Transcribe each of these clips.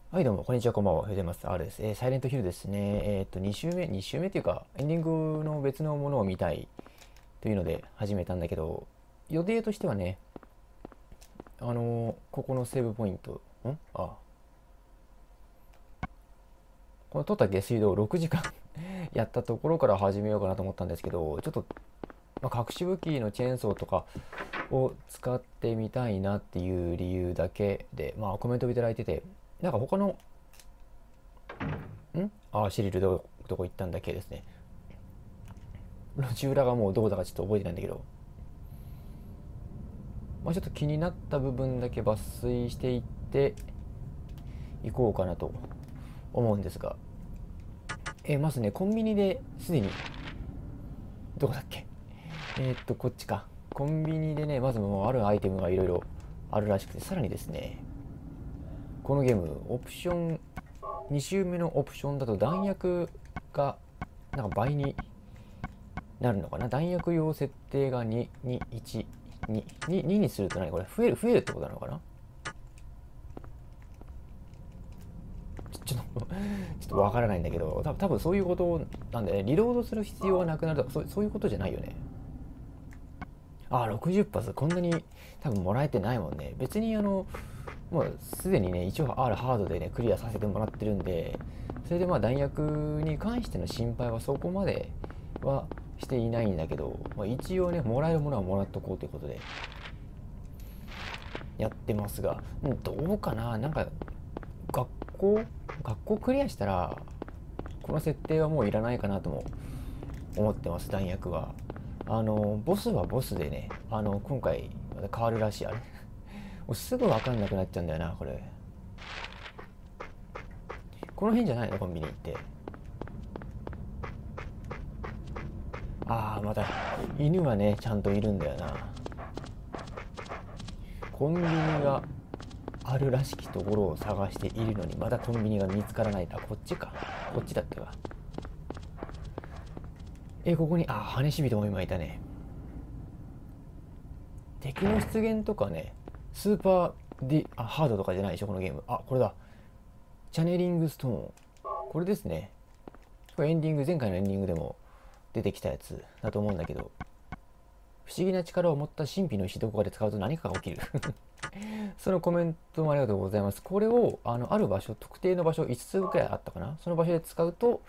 はい、どうも、こんにちは、こんばんは。おはようございます。R です。サイレントヒルですね。2週目というか、エンディングの別のものを見たいというので始めたんだけど、予定としてはね、ここのセーブポイント、この取った下水道を6時間やったところから始めようかなと思ったんですけど、ちょっと、隠し武器のチェーンソーとかを使ってみたいなっていう理由だけで、コメントをいただいてて、なんか他のシリルどこ行ったんだっけですね。路地裏がもうどこだかちょっと覚えてないんだけど、ちょっと気になった部分だけ抜粋していっていこうかなと思うんですが、まずね、コンビニですでに、どこだっけ、こっちか。コンビニでね、まずもうあるアイテムがいろいろあるらしくて、さらにですね、このゲーム、オプション、2周目のオプションだと弾薬がなんか倍になるのかな。弾薬用設定が2、2、1、2、2にすると何これ増えるってことなのかな。ちょっとわからないんだけど、多分そういうことなんでね。リロードする必要がなくなるとか、そういうことじゃないよね。60発こんなに多分もらえてないもんね。別にもうすでにね、一応 R ハードでね、クリアさせてもらってるんで、それで弾薬に関しての心配はそこまではしていないんだけど、一応ね、もらえるものはもらっとこうということでやってますが、どうかな。なんか学校学校クリアしたらこの設定はもういらないかなとも思ってます。弾薬はボスはボスでね、今回また変わるらしい。あれもうすぐ分かんなくなっちゃうんだよな、これ。この辺じゃないの、コンビニって。また犬がねちゃんといるんだよな。コンビニがあるらしきところを探しているのに、まだコンビニが見つからない。こっちか。こっちだったわ。ここに羽しびとも今いたね。敵の出現とかね、スーパーハードとかじゃないでしょ、このゲーム。これだ。チャネリングストーン。これですね。これエンディング、前回のエンディングでも出てきたやつだと思うんだけど、不思議な力を持った神秘の石どこかで使うと何かが起きるそのコメントもありがとうございます。これをある場所、特定の場所5つくらいあったかな、その場所で使うと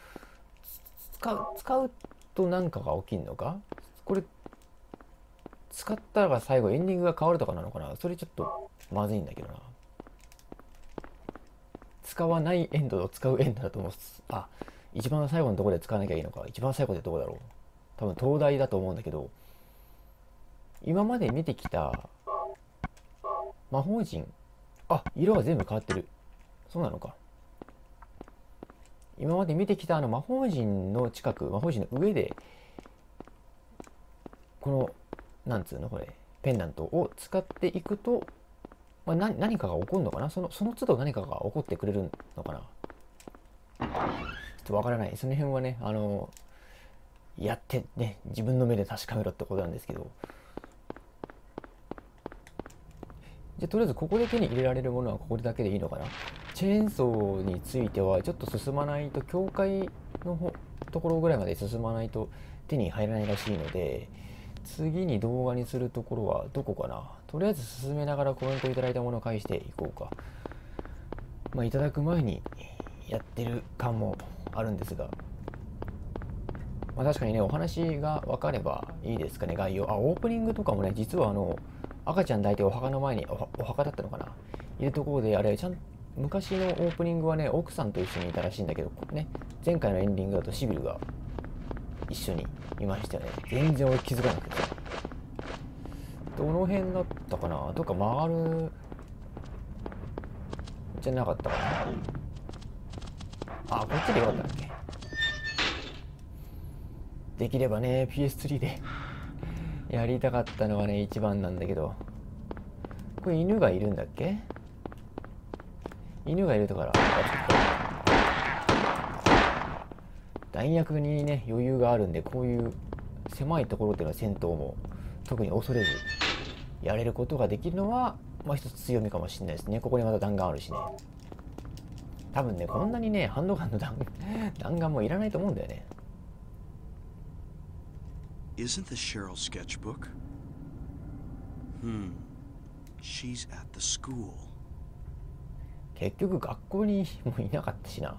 何かが起きるのか。これ使ったら最後エンディングが変わるとかなのかな。それちょっとまずいんだけどな。使わないエンドと使うエンドだと思う。一番最後のところで使わなきゃいいのか。一番最後ってどこだろう。多分東大だと思うんだけど、今まで見てきた魔法陣、色が全部変わってる。そうなのか。今まで見てきた魔法陣の近く、魔法陣の上でこのなんつうのこれ、ペンダントを使っていくと、何かが起こるのかな。その都度何かが起こってくれるのかな。ちょっとわからない。その辺はね、やってね、自分の目で確かめろってことなんですけど、じゃあとりあえずここで手に入れられるものはここだけでいいのかな。チェーンソーについてはちょっと進まないと、境界のところぐらいまで進まないと手に入らないらしいので、次に動画にするところはどこかな。とりあえず進めながらコメントいただいたものを返していこうか。いただく前にやってる感もあるんですが、確かにね、お話が分かればいいですかね。概要、オープニングとかもね、実は赤ちゃん抱いてお墓の前に、お墓だったのかな、いるところで、あれ昔のオープニングはね、奥さんと一緒にいたらしいんだけどね、前回のエンディングだとシビルが一緒にいましたよね。全然俺気づかなくて、どの辺だったかな。どっか曲がるじゃなかったかな。こっちでよかったんだっけ。できればね PS3 でやりたかったのはね一番なんだけど、これ犬がいるんだっけ。犬がいるとから弾薬にね余裕があるんで、こういう狭いところでの戦闘も特に恐れずやれることができるのは、一つ強みかもしれないですね。ここにまた弾丸あるしね。 多分ね、こんなにね、ハンドガンの弾丸もいらないと思うんだよね。 Isn't this Cheryl's sketchbook? She's at the school. 結局学校にもいなかったしな。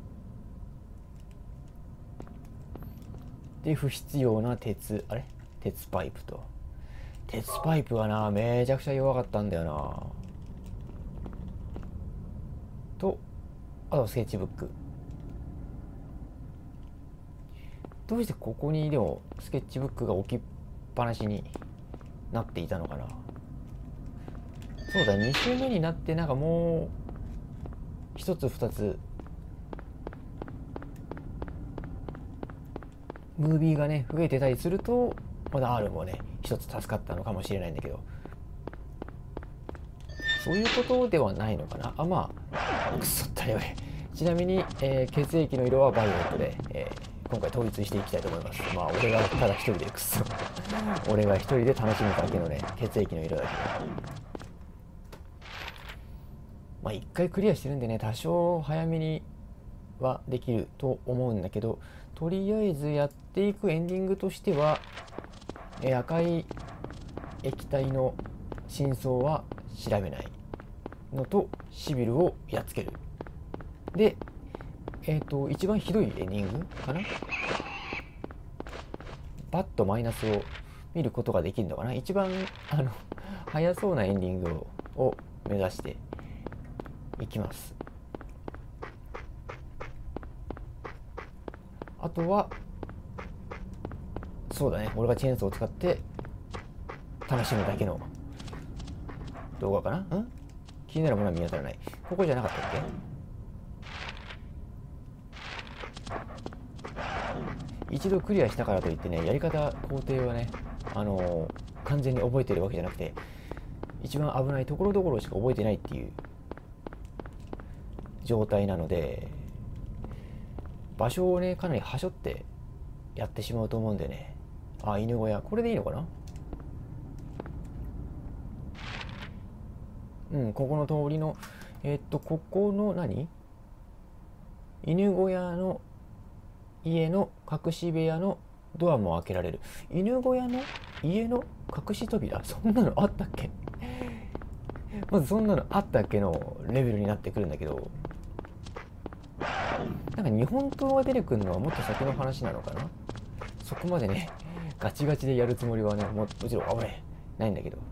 で、不必要な鉄パイプと。鉄パイプがな、めちゃくちゃ弱かったんだよな。と、あとスケッチブック。どうしてここにでもスケッチブックが置きっぱなしになっていたのかな。そうだ、2週目になってなんかもう1つ2つムービーがね増えてたりするとまだ R もね1つ助かったのかもしれないんだけど、そういうことではないのかな。あ、まあくそったり俺。ちなみに、血液の色はバイオレットで、今回統一していきたいと思います。まあ俺がただ一人でくっそ俺が一人で楽しむだけのね血液の色だけど、まあ一回クリアしてるんでね、多少早めにはできると思うんだけど、とりあえずやっていくエンディングとしては、赤い液体の真相は調べないのとシビルをやっつけるで、一番ひどいエンディングかな、バッとマイナスを見ることができるのかな。一番早そうなエンディングを目指していきます。あとはそうだね、俺がチェーンソーを使って楽しむだけの動画かな。気になるものは見当たらない。ここじゃなかったっけ。一度クリアしたからといってね、やり方工程はね完全に覚えてるわけじゃなくて、一番危ないところどころしか覚えてないっていう状態なので、場所をねかなりはしょってやってしまうと思うんでね。あ、犬小屋、これでいいのかな。ここの通りのここの犬小屋の家の隠し部屋のドアも開けられる。犬小屋の家の隠し扉、そんなのあったっけまずそんなのあったっけのレベルになってくるんだけど、なんか日本刀が出てくるのはもっと先の話なのかな。そこまでねガチガチでやるつもりはねもちろんないんだけど、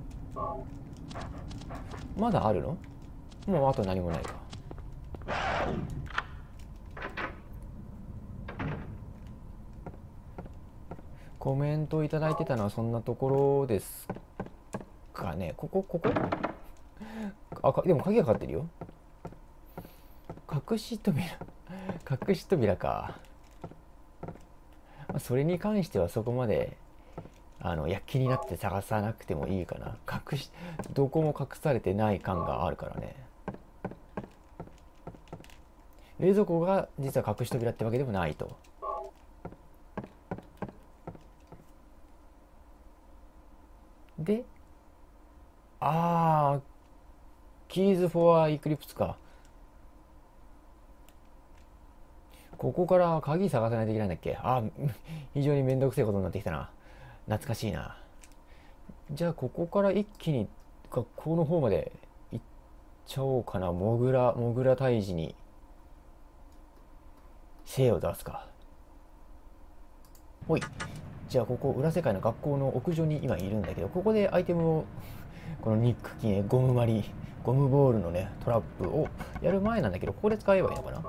まだあるの？もうあと何もないか。コメントいただいてたのはそんなところですかね。ここでも鍵がかかってるよ。隠し扉か。それに関してはそこまで躍起になって探さなくてもいいかな。どこも隠されてない感があるからね。冷蔵庫が実は隠し扉ってわけでもないと。で、キーズ・フォア・イクリプスか。ここから鍵探さないといけないんだっけ。非常にめんどくせえことになってきたな。懐かしいな。じゃあここから一気に学校の方まで行っちゃおうかな。モグラ退治に精を出すか。ほい。じゃあここ裏世界の学校の屋上に今いるんだけど、ここでアイテムをこのニックキーね、ゴムボールのねトラップをやる前なんだけど、ここで使えばいいのかな。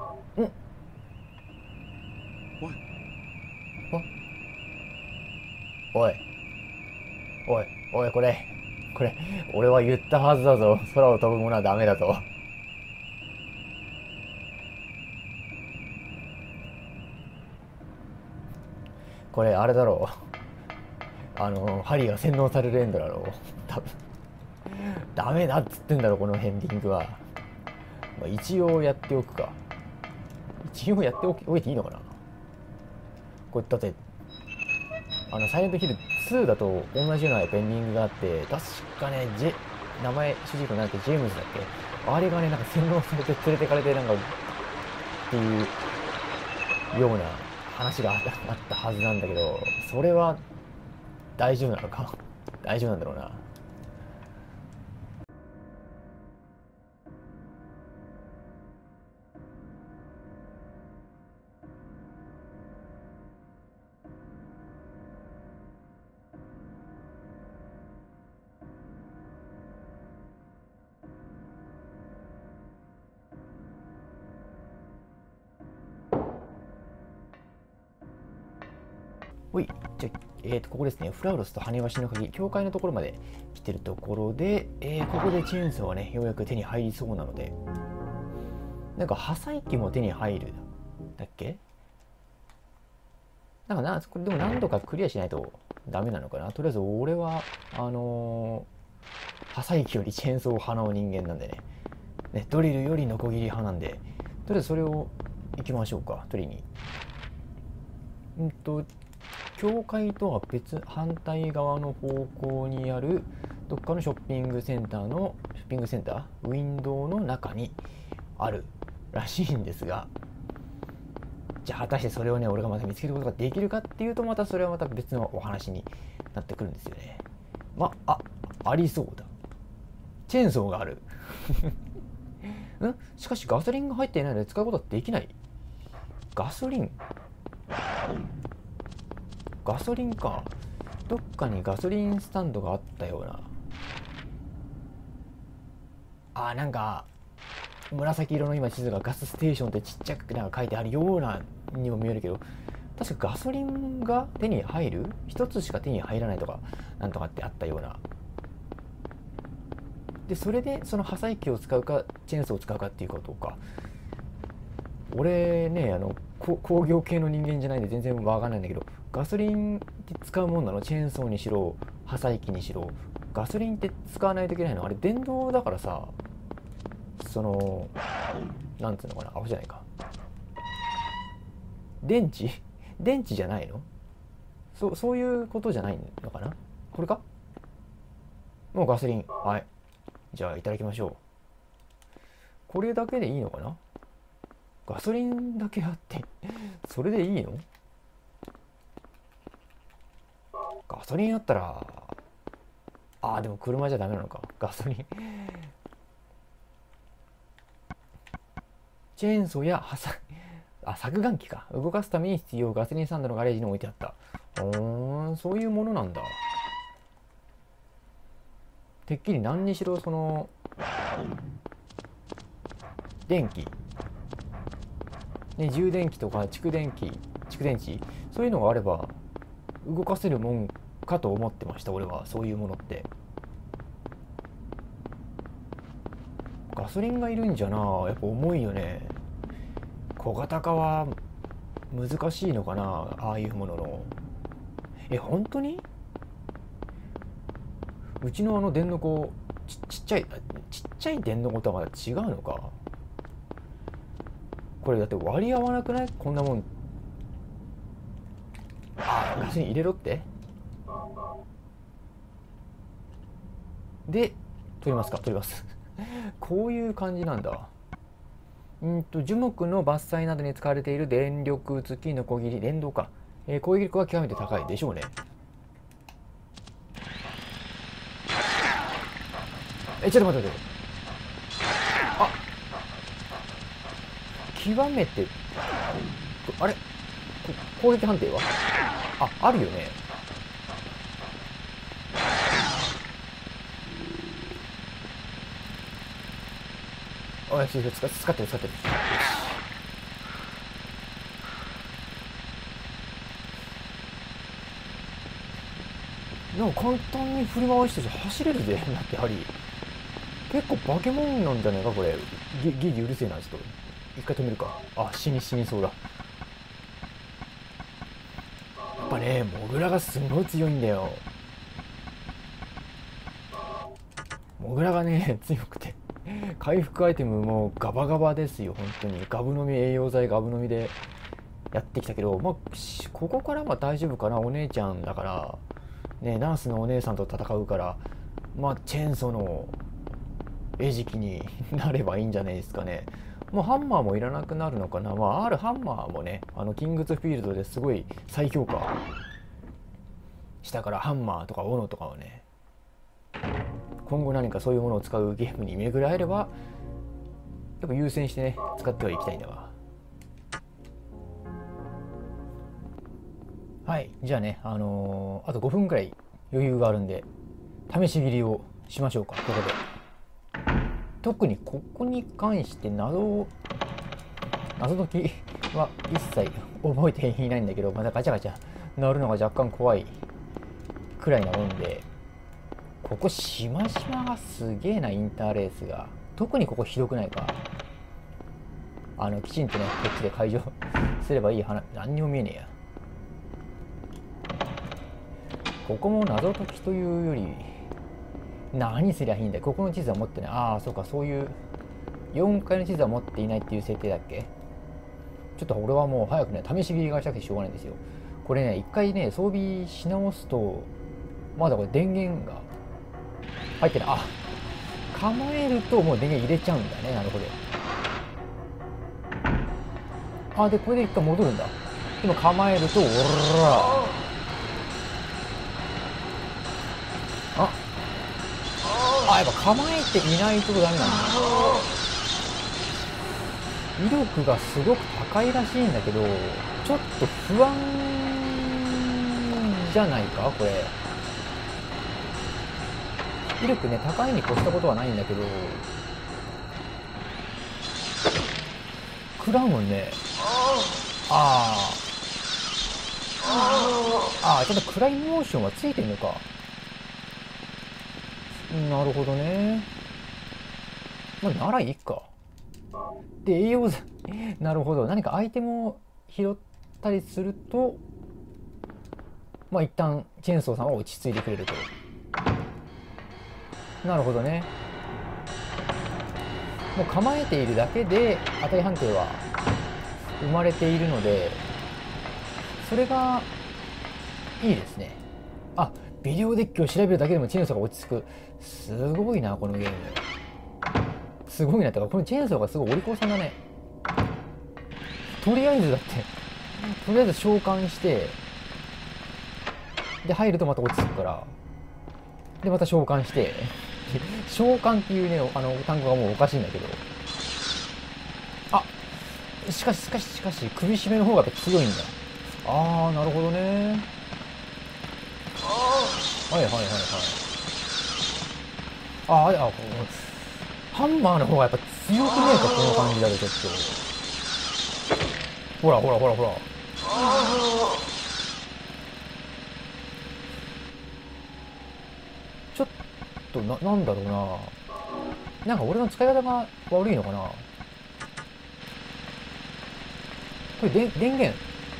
おい、これ俺は言ったはずだぞ。空を飛ぶものはダメだぞ。これあれだろう、針が洗脳されるエンドだろう多分。ダメだっつってんだろこのエンディングは。一応やっておくか。一応やっておいていいのかな。これだってサイレントヒル2だと同じようなエンディングがあって、確かね名前主人公なんだっけ、ジェームズだっけ、あれがねなんか洗脳されて連れてかれてなんかっていうような話があったはずなんだけど、それは大丈夫なのか大丈夫なんだろうな。ほい、じゃあ、ここですね。フラウロスと羽橋の鍵、教会のところまで来てるところで、ここでチェーンソーがね、ようやく手に入りそうなので、なんか破砕機も手に入るだっけ？これでも何度かクリアしないとダメなのかな。とりあえず俺は、破砕機よりチェーンソー派の人間なんでね、ドリルよりノコギリ派なんで、とりあえずそれを行きましょうか、取りに。教会とは反対側の方向にあるどっかのショッピングセンターウィンドウの中にあるらしいんですが、じゃあ果たしてそれをね、俺がまた見つけることができるかっていうと、またそれはまた別のお話になってくるんですよね。ありそうだ。チェーンソーがあるしかしガソリンが入っていないので使うことはできない。ガソリンか。どっかにガソリンスタンドがあったような。なんか紫色の今地図がガスステーションってちっちゃくなんか書いてあるようなにも見えるけど、確かガソリンが手に入る一つしか手に入らないとかなんとかってあったような。でそれでその破砕機を使うかチェーンソーを使うかっていうことか。俺ね、工業系の人間じゃないんで全然わかんないんだけど、ガソリンって使うもんなの？チェーンソーにしろ破砕機にしろガソリンって使わないといけないの？あれ電動だからさ、なんつうのかな、アホじゃないか、電池じゃないの？そういうことじゃないのかな。これか？もうガソリン、はい、じゃあいただきましょう。これだけでいいのかな。ガソリンだけあってそれでいいの？ガソリンあったらでも車じゃダメなのか、ガソリンチェーンソーや削岩機か、動かすために必要ガソリンスタンドのガレージに置いてあった。そういうものなんだ。てっきり何にしろ電気ね、充電器とか蓄電池そういうのがあれば動かせるもんかと思ってました、俺は。そういうものってガソリンがいるんじゃな。やっぱ重いよね。小型化は難しいのかな、ああいうものの。本当にうちの電の子ちっちゃい電の子とはまた違うのか。これだって割り合わなくない？こんなもん。ガソリン入れろってで取りますこういう感じなんだ。樹木の伐採などに使われている電力付きの小切り電動か、攻撃力は極めて高いでしょうね。ちょっと待って。極めてあれ攻撃判定はあるよね。使ってる。なんか簡単に振り回して走れるぜ。だってやはり結構化け物なんじゃないかこれ。ギリうるせえな。ちょっと一回止めるか。死にそうだ。やっぱね、モグラがすごい強いんだよ。モグラがね強くて回復アイテムもガバガバですよ。本当にガブ飲み、栄養剤ガブ飲みでやってきたけど、ここからは大丈夫かな。お姉ちゃんだからね、ナースのお姉さんと戦うから、チェーンソーの餌食になればいいんじゃないですかね。 もうハンマーもいらなくなるのかな。まあ、あるハンマーもね、キングズフィールドですごい再評価したから、ハンマーとか斧とかをね、今後何かそういうものを使うゲームに巡り合えれば、やっぱ優先してね、使ってはいきたいんだわ。はい、じゃあね、あと5分くらい余裕があるんで、試し切りをしましょうか、ここで。特にここに関して謎解きは一切覚えていないんだけど、まだガチャガチャ鳴るのが若干怖いくらいなもんで、ここしましまがすげえな、インターレースが。特にここひどくないか。きちんとね、こっちで解除すればいい話、何にも見えねえや。ここも謎解きというより、何すりゃいいんだよ。ここの地図は持ってない。ああ、そうか、そういう4階の地図は持っていないっていう設定だっけ。ちょっと俺はもう早くね、試し切りがしたくてしょうがないんですよ。これね、一回ね、装備し直すと、まだこれ電源が入ってない。あ、構えるともう電源入れちゃうんだね。なるほど。あ、で、これで一回戻るんだ。今構えると、おらやっぱ構えていないとダメなんだ。威力がすごく高いらしいんだけど、ちょっと不安じゃないかこれ。威力ね、高いに越したことはないんだけど、食らうもんね。ちょっと暗いモーションはついてんのか。なるほどね。まあ、ならいいか。で、栄養剤なるほど。何かアイテムを拾ったりすると、まあ一旦チェーンソーさんは落ち着いてくれると。なるほどね。もう構えているだけで当たり判定は生まれているので、それがいいですね。あ、ビデオデッキを調べるだけでもチェーンソーが落ち着く。すごいな、このゲーム。すごいな。ってか、このチェーンソーがすごいお利口さんだね。とりあえずだって、とりあえず召喚して、で、入るとまた落ち着くから、で、また召喚して、召喚っていうね、単語がもうおかしいんだけど。しかし、首絞めの方がやっぱ強いんだ。なるほどね。はいはいはいはい。ハンマーの方がやっぱ強くねえか、この感じだとちょっと。ほら。ちょっとなんだろうな。なんか俺の使い方が悪いのかな。これ電源。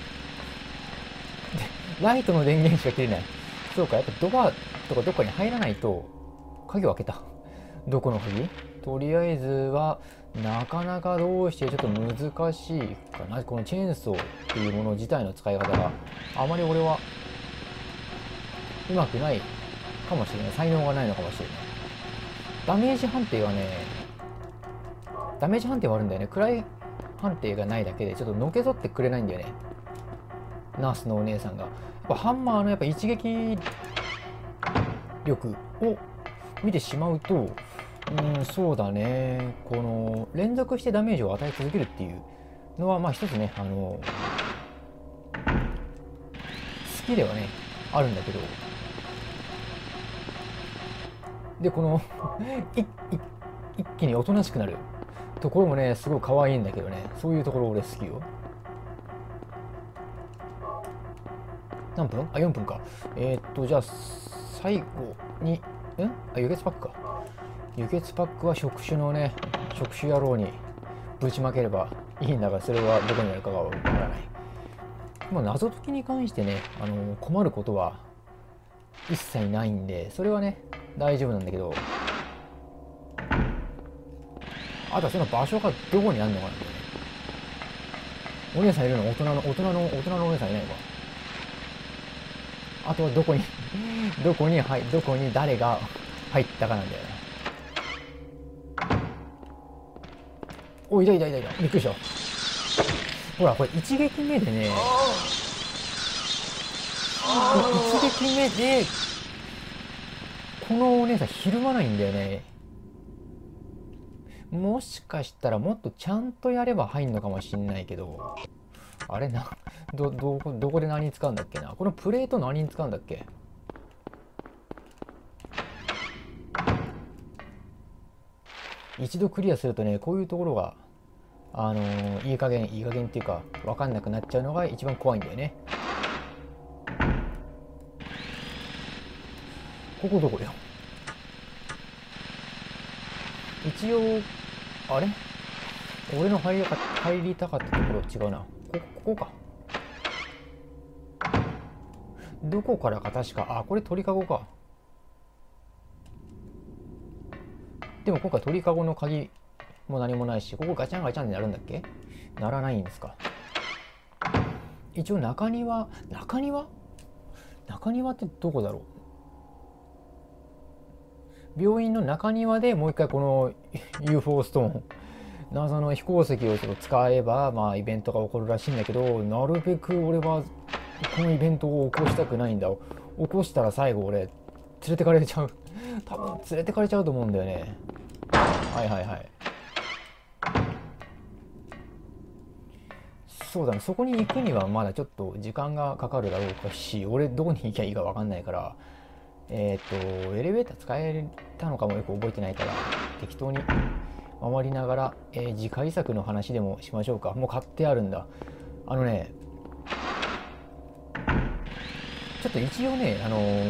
ライトの電源しか切れない。そうか、やっぱドアとかどっかに入らないと、鍵を開けた。どこの鍵？とりあえずは、なかなかどうしてちょっと難しいかな。このチェーンソーっていうもの自体の使い方があまり俺はうまくないかもしれない。才能がないのかもしれない。ダメージ判定はあるんだよね。暗い判定がないだけでちょっとのけぞってくれないんだよね。ナースのお姉さんが。やっぱハンマーのやっぱ一撃力を見てしまうと、そうだね。この連続してダメージを与え続けるっていうのはまあ一つね、好きではねあるんだけど、でこの一気におとなしくなるところもねすごい可愛いんだけどね。そういうところ俺好きよ。何分？4分か。じゃあ最後に輸血パックか。輸血パックは触手のね、触手野郎にぶちまければいいんだが、それはどこにあるかがわからない。まあ、謎解きに関してね、困ることは一切ないんで、それはね、大丈夫なんだけど、あとはその場所がどこにあるのかなんだよね。お姉さんいるの？大人のお姉さんいないのか。あとはどこに誰が入ったかなんだよな。 お、いたいたいたいた。びっくりした。ほら、これ一撃目でね、一撃目で、このお姉さんひるまないんだよね。もしかしたらもっとちゃんとやれば入んのかもしんないけど、あれな、どこで何に使うんだっけな。このプレート何に使うんだっけ。一度クリアするとね、こういうところがいい加減っていうか分かんなくなっちゃうのが一番怖いんだよね。ここどこよ。一応あれ、俺の入りたかったところ違うな。ここか。どこからか確か、あ、これ鳥かごか。でも今回鳥かごの鍵も何もないし、ここガチャンガチャンってなるんだっけ。ならないんですか。一応中庭ってどこだろう。病院の中庭でもう一回この UFO ストーン、謎の飛行石をちょっと使えばまあイベントが起こるらしいんだけど、なるべく俺はこのイベントを起こしたくないんだ。起こしたら最後俺連れてかれちゃう。多分連れてかれちゃうと思うんだよね。はいはいはい。そうだね、そこに行くにはまだちょっと時間がかかるだろうかし、俺どこに行きゃいいか分かんないから、エレベーター使えたのかもよく覚えてないから、適当に回りながら、次回作の話でもしましょうか。もう買ってあるんだ。あのね、ちょっと一応ね、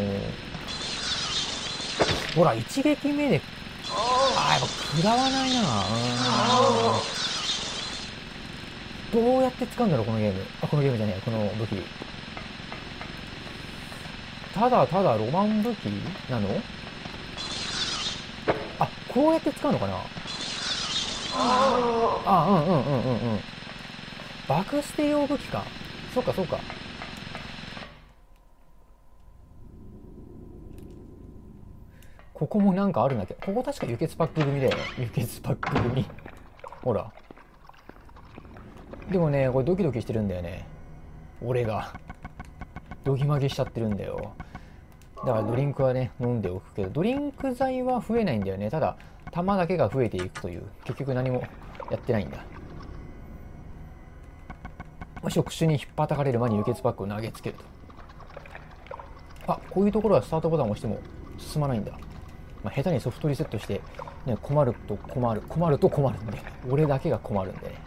ほら、一撃目で、やっぱ食らわないな。どうやって使うんだろう、このゲーム。このゲームじゃねえ、この武器。ただただロマン武器なの？あ、こうやって使うのかな。あ、うん。爆捨て用武器か。そうか。ここもなんかあるんだけど、ここ確か輸血パック組だよね。輸血パック組。ほら。でもね、これドキドキしてるんだよね。俺が。ドギマギしちゃってるんだよ。だからドリンクはね、飲んでおくけど、ドリンク剤は増えないんだよね。ただ、弾だけが増えていくという、結局何もやってないんだ。触手に引っ叩かれる前に輸血パックを投げつけると。あ、こういうところはスタートボタンを押しても進まないんだ。まあ、下手にソフトリセットして、ね、困ると困るんで、俺だけが困るんでね。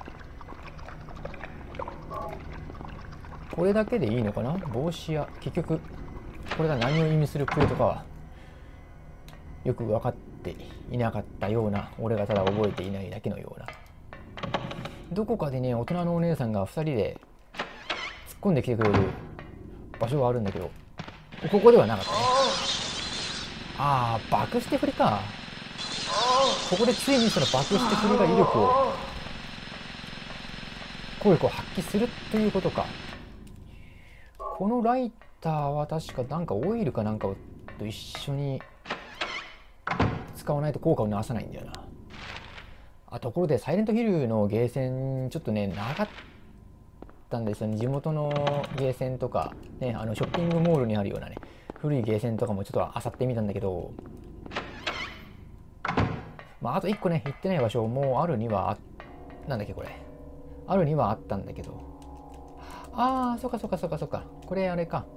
これだけでいいのかな。帽子や、結局これが何を意味するプレートかはよく分かっていなかったような、俺がただ覚えていないだけのような。どこかでね、大人のお姉さんが2人で突っ込んできてくれる場所があるんだけど、ここではなかったね。ああ、爆して振りか。ここでついにその爆して振りが威力を、効力を発揮するということか。このライターは確かなんかオイルかなんかと一緒に使わないと効果を直さないんだよな。あ、ところでサイレントヒルのゲーセンちょっとねなかったんですよね。地元のゲーセンとかね、ショッピングモールにあるようなね古いゲーセンとかもちょっと漁ってみたんだけど、まああと1個ね行ってない場所もあるにはなんだっけこれ、あるにはあったんだけど、ああ、そっか。これあれか、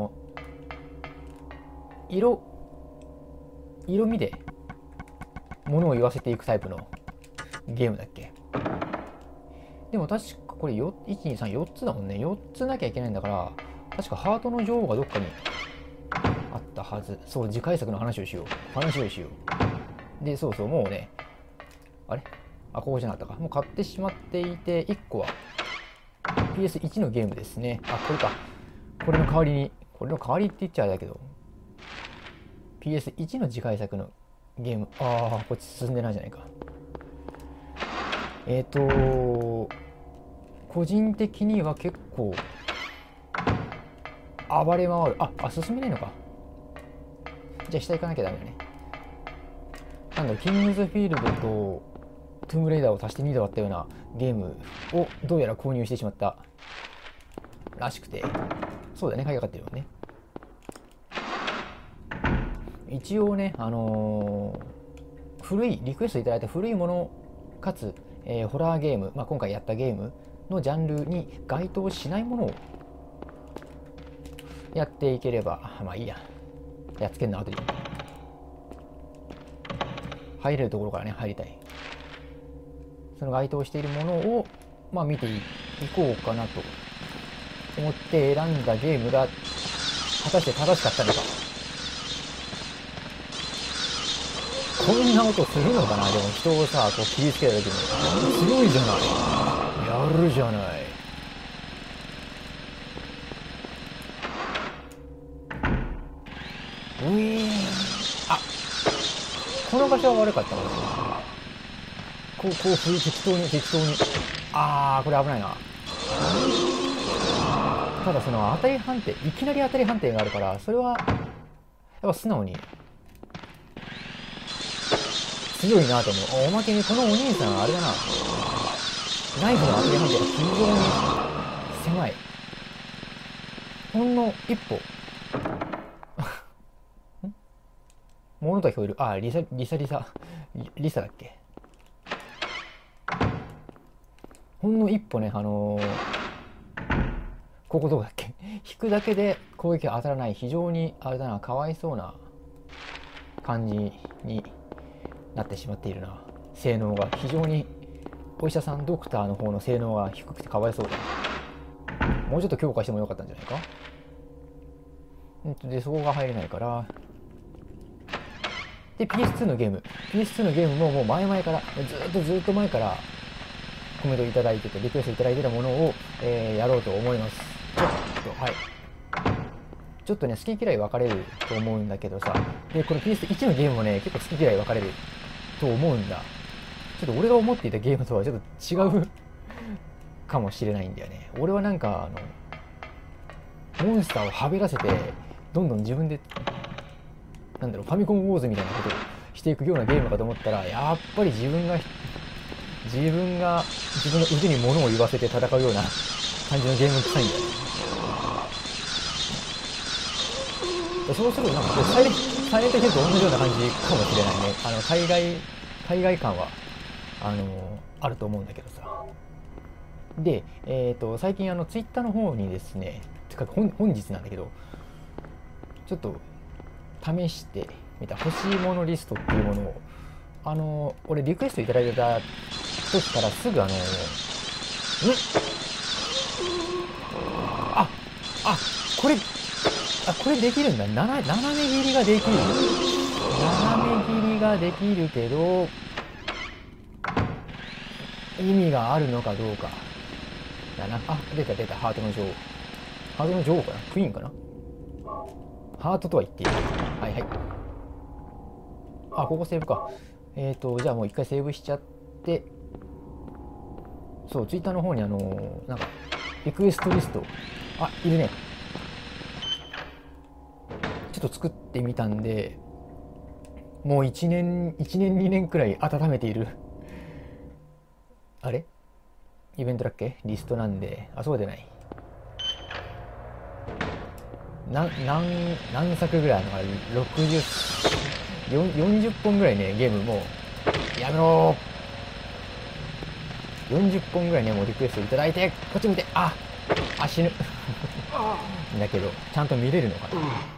色味で物を言わせていくタイプのゲームだっけ。でも確かこれ1,2,3,4つだもんね。4つなきゃいけないんだから、確かハートの女王がどっかにあったはず。そう、次回作の話をしよう。で、そう、もうね、あれ、あ、ここじゃなかったか。もう買ってしまっていて、1個はPS1 のゲームですね。あ、これか。これの代わりって言っちゃあれだけど、PS1 の次回作のゲーム。ああ、こっち進んでないじゃないか。個人的には結構暴れ回る。進めないのか。じゃあ下行かなきゃダメだね。なんだろう、キングズフィールドとトゥームレイダーを足して2度割ったようなゲームをどうやら購入してしまったらしくて、そうだね、買いかかってるよね。一応ね、古いリクエストいただいた古いものかつ、ホラーゲーム、今回やったゲームのジャンルに該当しないものをやっていければ、まあいいや、やっつけんな後に入れるところからね入りたい。その該当しているものを見ていこうかなと思って選んだゲームが果たして正しかったのか。こんな音するのかな。でも人をさこう切りつけた時に強いじゃない、やるじゃない。あ、この場所は悪かったかな。こう適当にこれ危ないな。ただその当たり判定、いきなり当たり判定があるから、それはやっぱ素直に強いなと思う。おまけにこのお兄さんあれだな、ナイフの当たり判定が非常に狭い。ほんの一歩物と聞こえる。リサだっけ。ほんの一歩ね、ここどこだっけ引くだけで攻撃が当たらない、非常にあれだな、かわいそうな感じになってしまっているな。性能が非常に、お医者さんドクターの方の性能が低くてかわいそうだ。もうちょっと強化してもよかったんじゃないか。でそこが入れないから。で PS2 のゲームももう前々からずっと前からコメントいただいてて、リクエストいただいてたものを、やろうと思います。ちょっとね好き嫌い分かれると思うんだけどさ、でこの PS1 のゲームもね結構好き嫌い分かれると思うんだ。ちょっと俺が思っていたゲームとはちょっと違うかもしれないんだよね。俺はなんかモンスターをはべらせてどんどん自分でファミコンウォーズみたいなことをしていくようなゲームかと思ったら、やっぱり自分が自分の腕に物を言わせて戦うような感じのゲーム臭いんだよね。そうするとなんかサイレントヒルと同じような感じかもしれないね。海外感はあると思うんだけどさ。で、最近ツイッターの方にですね、てか本日なんだけど、ちょっと試してみた欲しいものリストっていうものを、俺リクエストいただいた時からすぐこれできるんだ。斜め切りができる。斜め切りができるけど意味があるのかどうかだな。出たハートの女王かな、クイーンかな。ハートとは言っている。はいはい。ここセーブか。じゃあもう一回セーブしちゃって、そう、ツイッターの方になんか、リクエストリスト、いるね。ちょっと作ってみたんで、もう1年2年くらい温めている。あれイベントだっけリストなんで、そうでない。何作ぐらいあるのか、40本ぐらいね、ゲームもう、やめろー。40本ぐらいね、もうリクエストいただいて、こっち見て、死ぬ。だけど、ちゃんと見れるのかな。